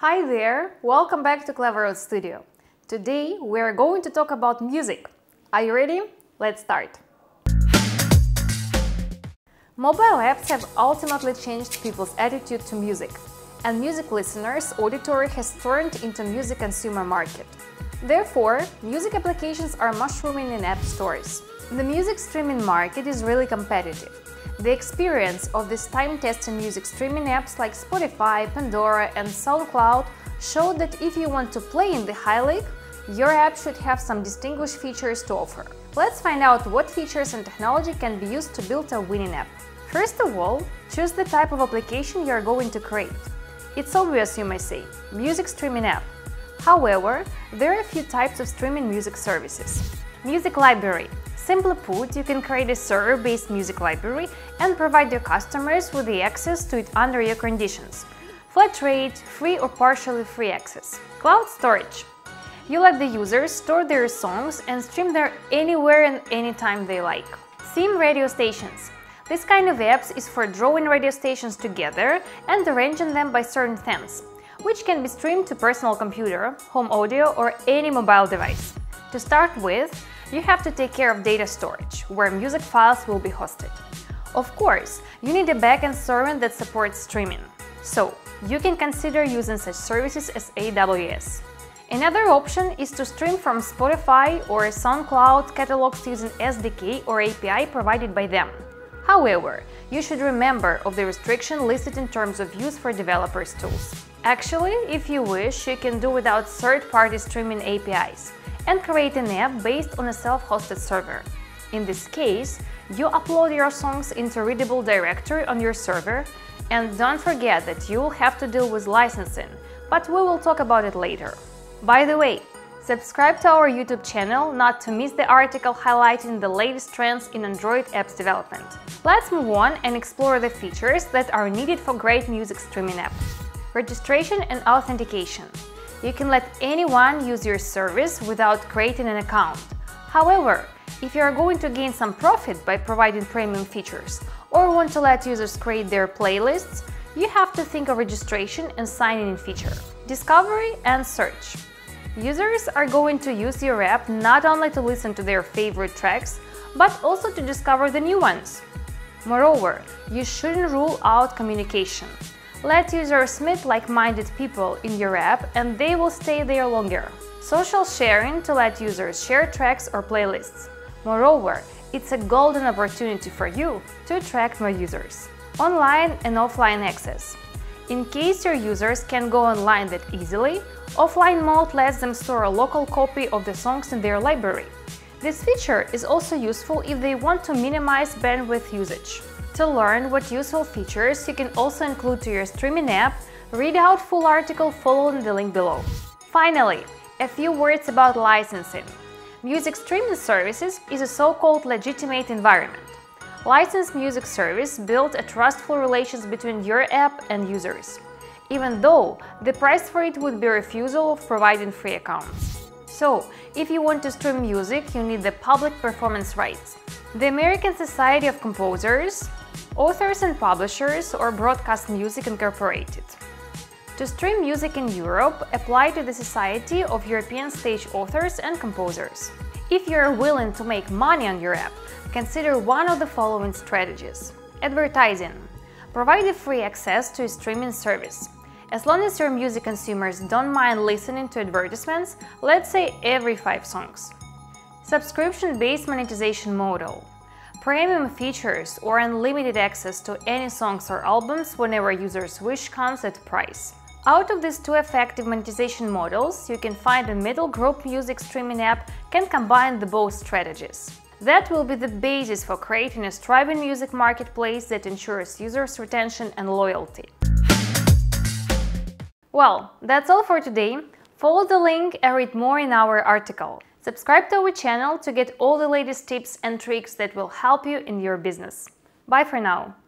Hi there! Welcome back to Clever Road Studio. Today we are going to talk about music. Are you ready? Let's start. Mobile apps have ultimately changed people's attitude to music, and music listeners' auditory has turned into music consumer market. Therefore, music applications are mushrooming in app stores. The music streaming market is really competitive. The experience of these time-tested music streaming apps like Spotify, Pandora and SoundCloud showed that if you want to play in the high league, your app should have some distinguished features to offer. Let's find out what features and technology can be used to build a winning app. First of all, choose the type of application you are going to create. It's obvious, you may say, music streaming app. However, there are a few types of streaming music services. Music library. Simply put, you can create a server-based music library and provide your customers with the access to it under your conditions. Flat rate, free or partially free access. Cloud storage. You let the users store their songs and stream them anywhere and anytime they like. Theme radio stations. This kind of apps is for drawing radio stations together and arranging them by certain themes, which can be streamed to personal computer, home audio or any mobile device. To start with, you have to take care of data storage, where music files will be hosted. Of course, you need a backend server that supports streaming, so you can consider using such services as AWS. Another option is to stream from Spotify or SoundCloud catalogs using SDK or API provided by them. However, you should remember of the restriction listed in terms of use for developers' tools. Actually, if you wish, you can do without third-party streaming APIs and create an app based on a self-hosted server. In this case, you upload your songs into a readable directory on your server, and don't forget that you will have to deal with licensing, but we will talk about it later. By the way, subscribe to our YouTube channel not to miss the article highlighting the latest trends in Android apps development. Let's move on and explore the features that are needed for great music streaming app. Registration and authentication. You can let anyone use your service without creating an account. However, if you are going to gain some profit by providing premium features or want to let users create their playlists, you have to think of registration and sign-in feature. Discovery and search. Users are going to use your app not only to listen to their favorite tracks, but also to discover the new ones. Moreover, you shouldn't rule out communication. Let users meet like-minded people in your app and they will stay there longer. Social sharing to let users share tracks or playlists. Moreover, it's a golden opportunity for you to attract more users. Online and offline access. In case your users can't go online that easily, offline mode lets them store a local copy of the songs in their library. This feature is also useful if they want to minimize bandwidth usage. To learn what useful features you can also include to your streaming app, read out full article following the link below. Finally, a few words about licensing. Music streaming services is a so-called legitimate environment. Licensed music service builds a trustful relations between your app and users, even though the price for it would be refusal of providing free accounts. So, if you want to stream music, you need the public performance rights. The American Society of Composers, Authors and Publishers or Broadcast Music Incorporated. To stream music in Europe, apply to the Society of European Stage Authors and Composers. If you are willing to make money on your app, consider one of the following strategies. Advertising. Provide a free access to a streaming service. As long as your music consumers don't mind listening to advertisements, let's say every 5 songs. Subscription-based monetization model. Premium features or unlimited access to any songs or albums whenever users wish comes at price. Out of these two effective monetization models, you can find a middle group music streaming app can combine the both strategies. That will be the basis for creating a thriving music marketplace that ensures users' retention and loyalty. Well, that's all for today. Follow the link and read more in our article. Subscribe to our channel to get all the latest tips and tricks that will help you in your business. Bye for now!